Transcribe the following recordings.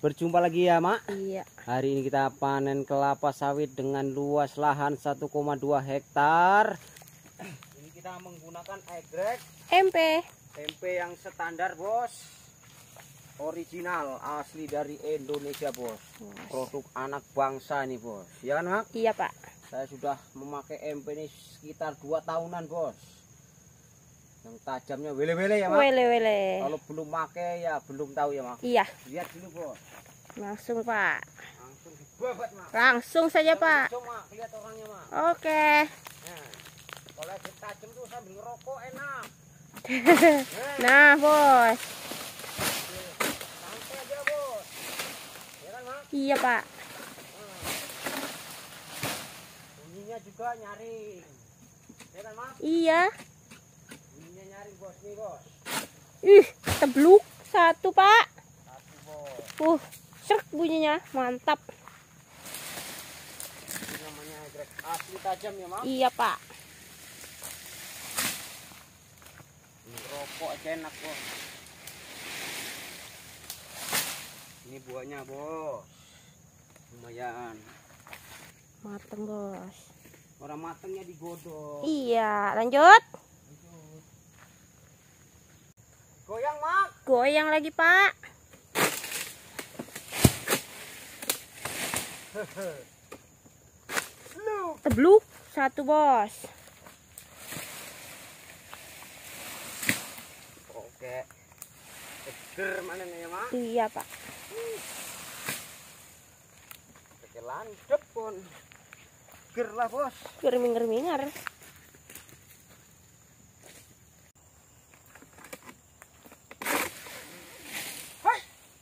Berjumpa lagi ya, Mak. Iya. Hari ini kita panen kelapa sawit dengan luas lahan 1,2 hektar. Ini kita menggunakan egrek tempe yang standar, Bos. Original, asli dari Indonesia, Bos. Produk anak bangsa ini, Bos. Ya kan, Mak? Iya, Pak. Saya sudah memakai MP ini sekitar 2 tahunan, Bos. Yang tajamnya wele-wele ya, Mak. Wele-wele. Kalau belum pakai ya belum tahu ya, Mak. Iya. Lihat dulu, Bos. Langsung, Pak. Langsung dibabat, Mak. Langsung saja, Pak. Langsung, Mak. Lihat orangnya, Mak. Oke. Nah, kalau tajam tuh sambil ngerokok enak. Nah, Bos. Santai aja, Bos. Ya kan, Mak? Iya, Pak. Bunyinya juga nyaring. Ya kan, Mak? Iya. Bunyinya nyaring, Bos. Nih, Bos. Ih, tebluk satu, Pak. Satu, Bos. Serk bunyinya, mantap. Ini namanya egrek asli tajam ya, Mak. Iya, Pak. Ini rokok aja enak, Bos. Ini buahnya, Bos. Lumayan. Mateng, Bos. Orang matengnya digodok. Iya, lanjut. Goyang, Mak. Goyang lagi, Pak. Tebluk satu, Bos. Oke. Seger mana nih ya, Mak? Iya, Pak. Oke, landep pun. Seger lah, Bos. Germing-germingar. Hai.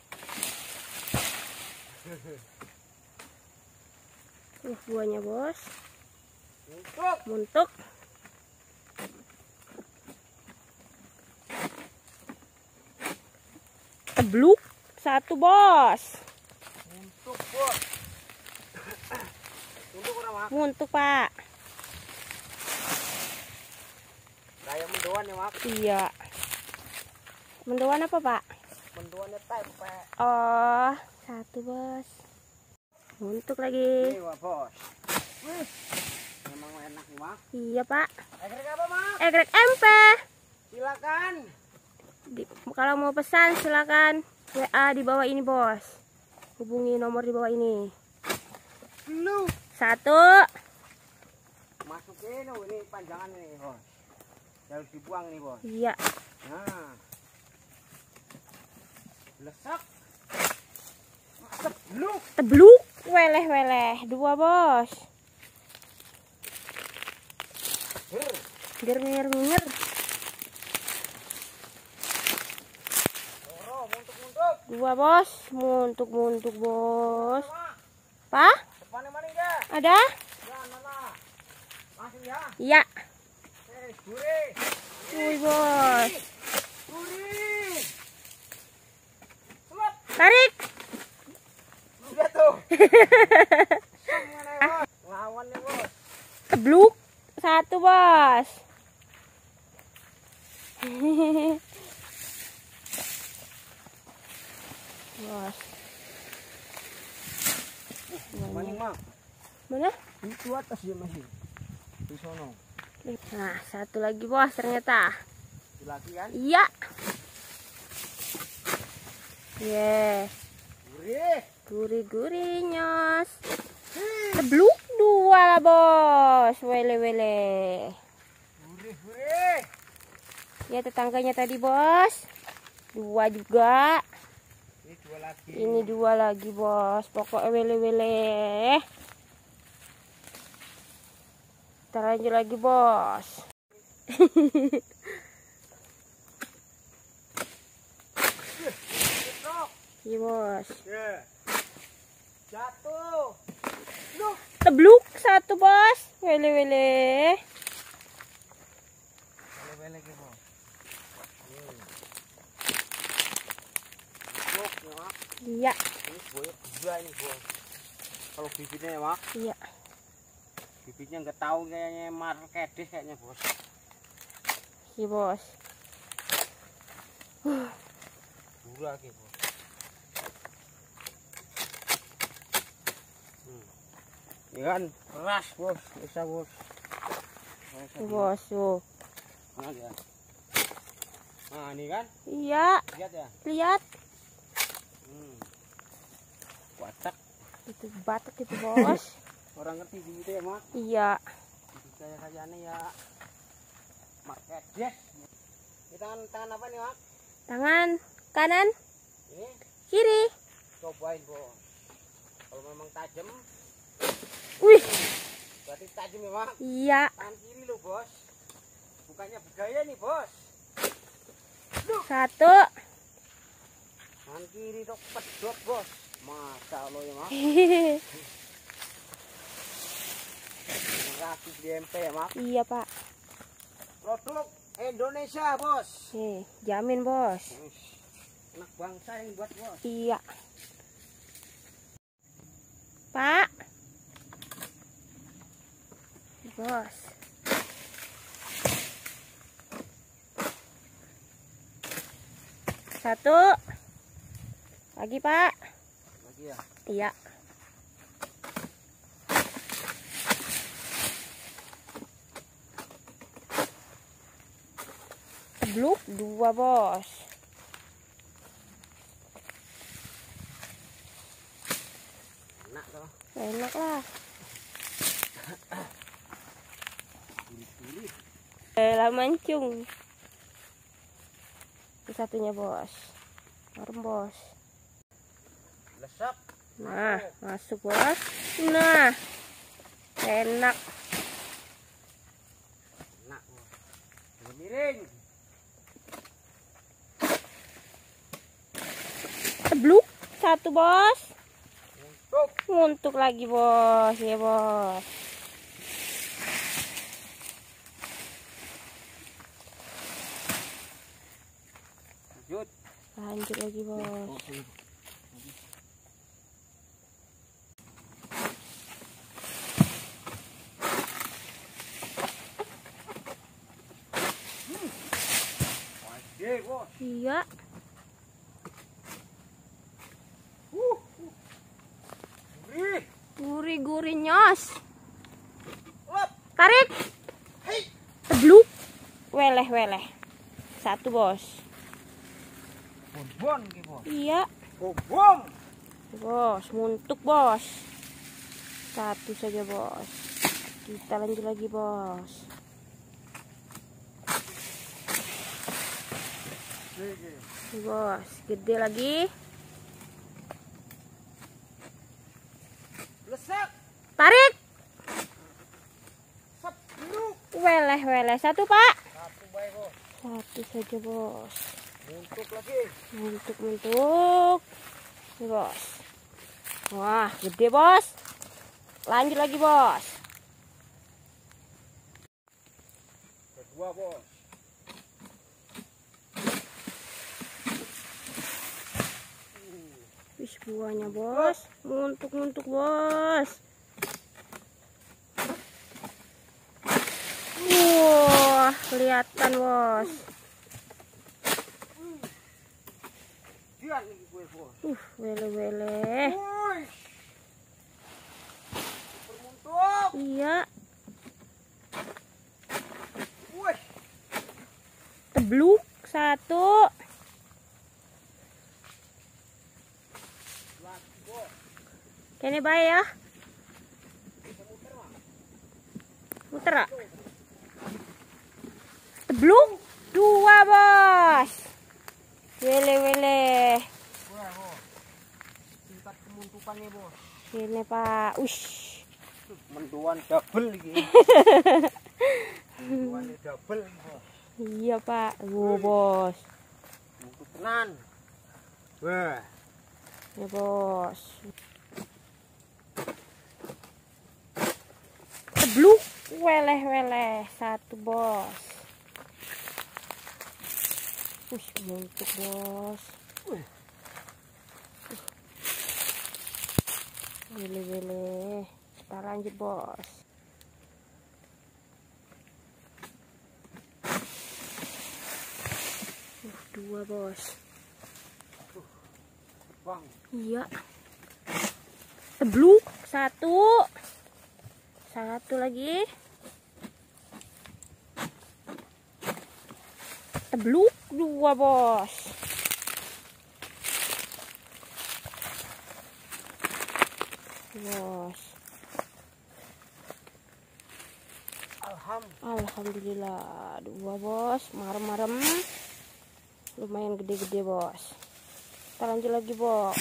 Buahnya, Bos. Untuk. Muntuk. Tebluk satu, Bos. Untuk, Bos. Untuk orang, Mak. Muntuk, Pak. Kayak mendoan ya, Mak. Iya. Mendoan apa, Pak? Mendoannya tempe. Oh, satu, Bos. Muntuk lagi. Ini, Wak, Bos. Wih. Memang enak nih, Mak. Iya, Pak. Egrek apa, Mak? Egrek MP. Silakan. Kalau mau pesan silakan WA di bawah ini, Bos. Hubungi nomor di bawah ini. Lu. Satu. Masukin ini panjangan nih, Bos. Harus dibuang nih, Bos. Iya. Nah. Lesak. Masuk lu. Tebluk. Weleh-weleh. Dua, Bos. Germinir-minir. Muntuk-muntuk. Dua, Bos. Muntuk-muntuk, Bos. Mak. Pak? Depannya mana ya? Ada? Ya, mana? Langsung ya. Iya. Gurih. Wih, Bos. Gurih. Selat. Tarik. Udah tuh. Lawan nih, Bos. Tebluk. Satu, Bos. Bos. Mana, Mak? Mana? Itu atas dia masih. Di sono. Nah, satu lagi, Bos, ternyata. Itu lagi kan? Iya. Ye. Gurih. Gurih-gurih, nyos. Tebluk dua lah, Bos. Wele-wele. Gurih. Ya, tetangganya tadi, Bos. Dua juga. Ini dua lagi. Ini dua lagi, Bos. Pokoknya wele-wele. Kita lanjut lagi, Bos. Iya, Bos. Ya. Jatuh. Loh. Tebluk satu, Bos. Wele-wele. Wele-wele ke, Bos. Iya. Ini buahnya gila ini, Bos. Kalau bibitnya ya, Mak. Iya. Bibitnya nggak tahu kayaknya markedes kayaknya, Bos. Iya, Bos. Gurih, Bos. Ini kan keras bos, bisa bos. Bos tuh. Nah, ya. Nah ini kan? Iya. Lihat ya. Lihat. Batak. Itu batak itu bos. Orang ngerti gitu ya mak? Iya. Kayaknya ya. Market yes. Kita tangan apa nih mak? Tangan kanan. Ini. Kiri. Cobain bos. Kalau memang tajam. Wih. Berarti tajam ya mak? Iya. Tangan kiri lo bos. Bukannya budaya nih bos. Satu. Tangan kiri dok pedot bos. Masa Allah ya mak. Rapi di MP ya mak. Iya pak. Produk Indonesia bos. Jamin bos. Anak bangsa yang buat bos. Iya. Pak. Bos. Satu. Lagi pak. Lagi ya. Iya. Bluk dua bos. Enak toh. Enak lah. Lah mancung. Ini satunya bos. Arem bos. Lesap. Nah, masuk bos. Nah. Enak. Enak bos. Miring. Bluk satu bos. Untuk lagi bos, ya bos. Lanjut lagi bos. Iya. Gurih nyos. Tarik. Tebluk. Weleh. Satu bos. Bon bos. Iya. Bom. Bos, muntuk bos. Satu saja bos. Kita lanjut lagi bos. Bos, gede lagi. Lesak. Tarik. Weleh. Satu pak. Satu baik bos. Satu saja bos. Muntuk lagi. Muntuk. Nih bos. Wah, gede bos. Lanjut lagi bos. Kedua bos. Wis buahnya bos. Muntuk bos. Wah, kelihatan bos. Lihat nih gue bos. Wele. Bermuntuk. Iya. Wih. Tebluk satu. Lagi bos. Kene bae ya. Muter ah. Tebluk dua bos. Wele. Wah bos. Tingkat kemuntukannya bos. Sini pak. Ush. Menduan double lagi. Menduannya double bos. Iya pak. Bos. Muntuk tenan. Wah. Ya bos. Tebluk. Weleh. Satu bos. Muntuk bos. Wele. Kita lanjut bos. Dua bos. Bang. Iya. Tebluk satu. Satu lagi. Tebluk 2 bos. Bos. Alhamdulillah 2 bos. Marem-marem. Lumayan gede-gede bos. Kita lanjut lagi bos.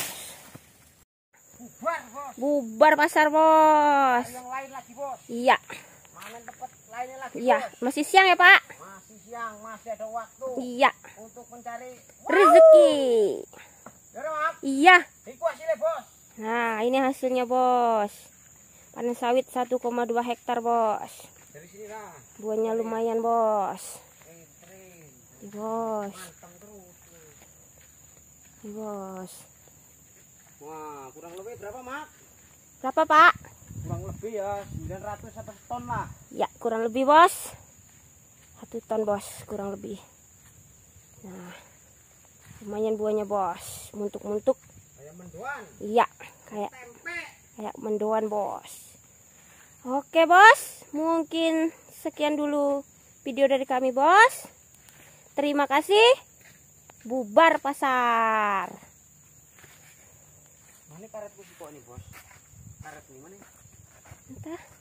Bubar bos. Bubar pasar bos. Yang lain lagi bos. Iya. Mana tempat lainnya lagi Iya. bos? Masih siang ya Pak? Masih siang, masih ada waktu. Iya. Untuk mencari Rezeki. Ya maaf. Iya. Iku hasilnya bos. Nah ini hasilnya bos. Panen sawit 1,2 hektar bos. Dari sini lah. Buahnya lumayan bos. Keren. Nih, bos. Mantap terus. Nih, bos. Wah, kurang lebih berapa mak? Berapa Pak? Kurang lebih ya 900 atau ton lah. Ya kurang lebih bos. 1 ton bos kurang lebih. Nah lumayan buahnya bos. Muntuk-muntuk. Kayak mendoan. Iya kayak Tempe. mendoan bos. Oke bos, mungkin sekian dulu video dari kami bos. Terima kasih. Bubar pasar. Mana karetku sih kok nih bos? Karet nih mana? Entah.